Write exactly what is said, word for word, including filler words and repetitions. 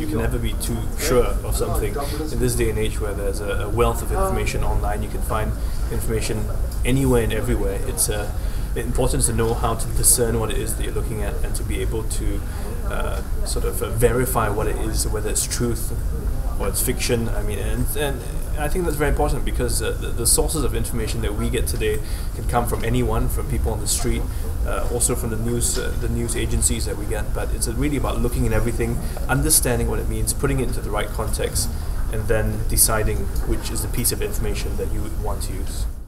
you can never be too sure of something. In this day and age where there's a, a wealth of information online, you can find information anywhere and everywhere. It's uh, important to know how to discern what it is that you're looking at and to be able to uh, sort of uh, verify what it is, whether it's truth or it's fiction. I mean, and, and I think that's very important because uh, the, the sources of information that we get today can come from anyone, from people on the street, uh, also from the news, uh, the news agencies that we get. But it's really about looking at everything, understanding what it means, putting it into the right context, and then deciding which is the piece of information that you would want to use.